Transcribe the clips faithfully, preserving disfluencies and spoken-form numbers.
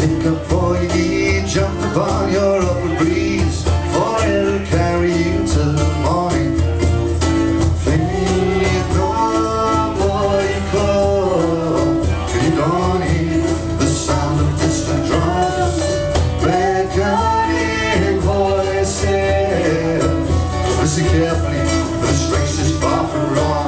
take up all you need, jump upon your upward breeze, for it'll carry you till the morning. Faith, no more you call, and you don't hear the sound of distant drums, beckoning voices. Listen carefully, this race is far from wrong.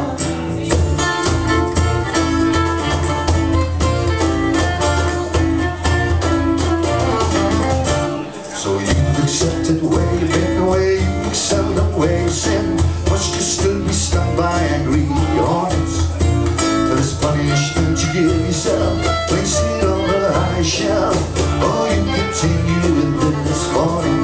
So you accepted where you've been, where you excelled and where you sinned. Must you still be stung by angry hornets? For this punishment you give yourself, place it on the high shelf, or you continue with this morning.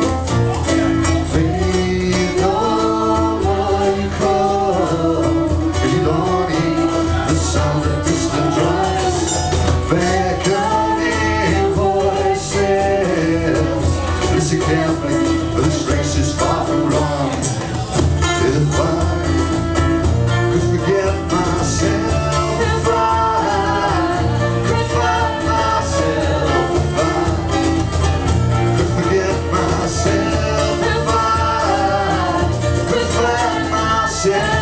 Faith, no more you call, if you don't hear the sound of distant drums, beckoning voices. Listen carefully, this race is far from wrong. If I could forget myself, if I could find myself, if I could forget myself, if I could find myself.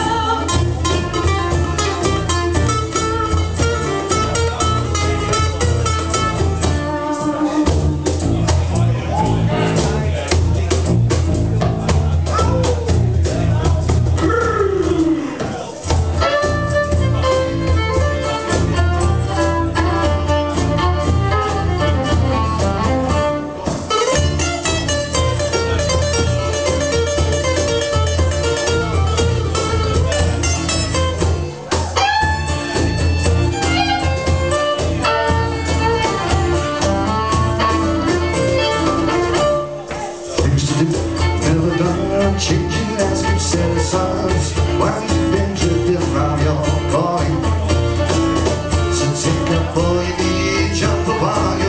Never done, changing as we've said as sons. Why you've been drifting round your calling? So take up all you need, jump upon